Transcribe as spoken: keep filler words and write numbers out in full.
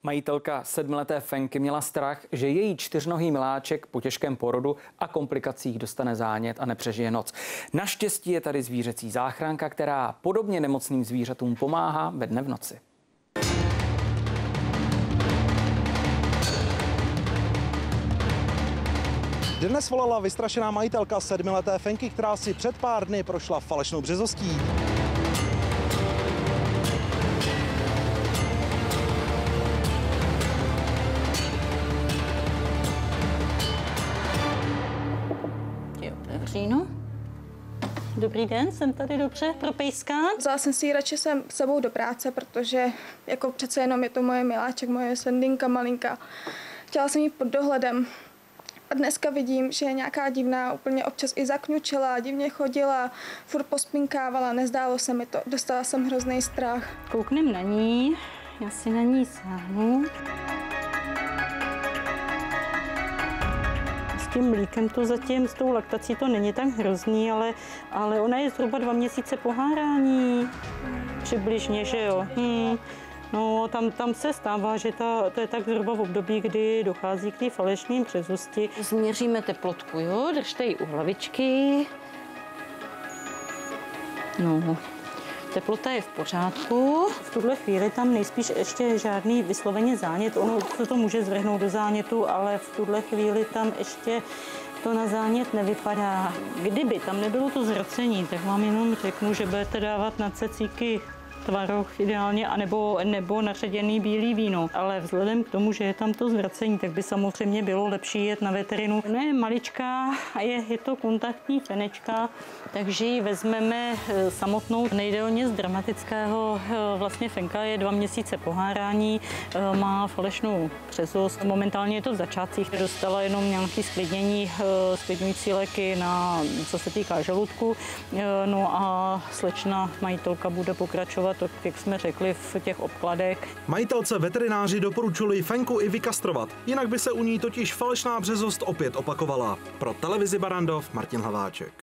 Majitelka sedmileté Fenky měla strach, že její čtyřnohý miláček po těžkém porodu a komplikacích dostane zánět a nepřežije noc. Naštěstí je tady zvířecí záchranka, která podobně nemocným zvířatům pomáhá ve dne v noci. Dnes volala vystrašená majitelka sedmileté Fenky, která si před pár dny prošla falešnou březostí. Říno. Dobrý den, jsem tady dobře pro pejska. Vzala jsem si ji radši sem s sebou do práce, protože jako přece jenom je to moje miláček, moje sendinka malinká. Chtěla jsem ji pod dohledem. A dneska vidím, že je nějaká divná, úplně občas i zakňučila, divně chodila, furt pospinkávala, nezdálo se mi to. Dostala jsem hrozný strach. Kouknem na ní, já si na ní sáhnu. S tím mlíkem to zatím, s tou laktací to není tak hrozný, ale, ale ona je zhruba dva měsíce pohárání. Přibližně, že jo. Hmm. No, tam, tam se stává, že ta, to je tak zhruba v období, kdy dochází k té falešné březosti. Změříme teplotku, jo? Držte ji u hlavičky. No, teplota je v pořádku. V tuhle chvíli tam nejspíš ještě žádný vysloveně zánět. Ono se to může zvrhnout do zánětu, ale v tuhle chvíli tam ještě to na zánět nevypadá. Kdyby tam nebylo to zracení, tak vám jenom řeknu, že budete dávat na cecíky tvaroh ideálně, anebo, nebo naředěný bílý víno. Ale vzhledem k tomu, že je tam to zvracení, tak by samozřejmě bylo lepší jet na veterinu. Ona je maličká a je, je to kontaktní fenečka, takže ji vezmeme samotnou. Nejde o nic dramatického. Vlastně Fenka je dva měsíce pohárání, má falešnou březost. Momentálně je to v začátcích. Dostala jenom nějaké sklidnění, sklidňující léky, na, co se týká žaludku. No a slečna majitelka bude pokračovat, jak jsme řekli, v těch obkladech. Majitelce veterináři doporučili Fenku i vykastrovat, jinak by se u ní totiž falešná březost opět opakovala. Pro televizi Barrandov Martin Hlaváček.